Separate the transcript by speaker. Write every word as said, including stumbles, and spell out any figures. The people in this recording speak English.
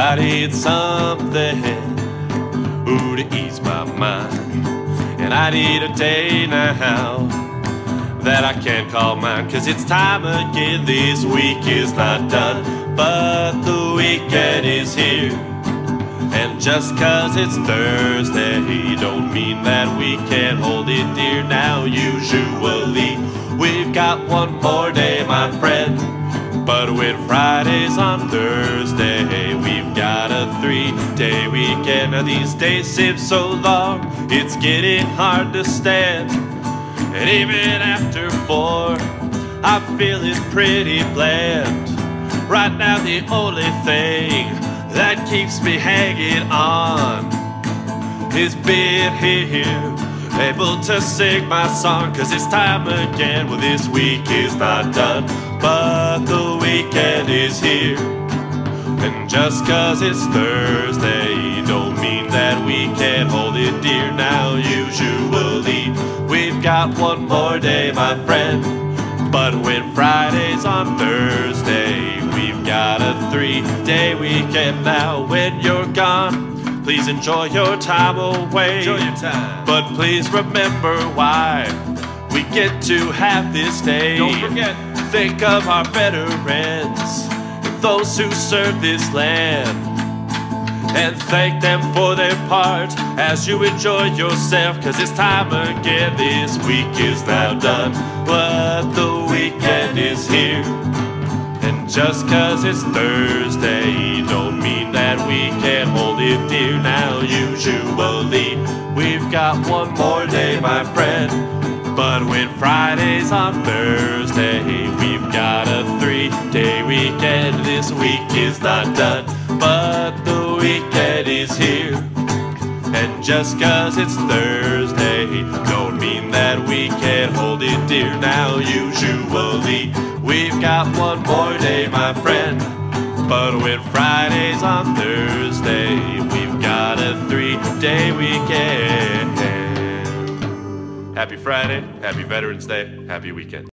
Speaker 1: I need something, ooh, to ease my mind. And I need a day now that I can't call mine. Cause it's time again, this week is not done, but the weekend is here. And just cause it's Thursday don't mean that we can't hold it dear. Now usually we've got one more day, my friend, but when Friday's on Thursday, we've got a three-day weekend. Now these days seem so long, it's getting hard to stand. And even after four, I'm feeling pretty bland. Right now the only thing that keeps me hanging on is being here, able to sing my song. Cause it's time again, well this week is not done, but the weekend is here. And just cause it's Thursday don't mean that we can't hold it dear. Now usually we've got one more day, my friend, but when Friday's on Thursday, we've got a three-day weekend. Now when you're gone, please enjoy your time away.
Speaker 2: Enjoy your time.
Speaker 1: But please remember why we get to have this day.
Speaker 2: Don't forget.
Speaker 1: Think of our veterans and those who serve this land, and thank them for their part as you enjoy yourself. Cause it's time again, this week is now done, but the weekend is here. And just cause it's Thursday don't mean that we can't hold it dear. Now usually we've got one more day, my friend, but when Friday's on Thursday, we've got a three-day weekend. This week is not done, but the weekend is here. And just cause it's Thursday don't mean that we can't hold it dear. Now usually we've got one more day, my friend, but when Friday's on Thursday, we've got a three-day weekend. Happy Friday, happy Veterans Day, happy weekend.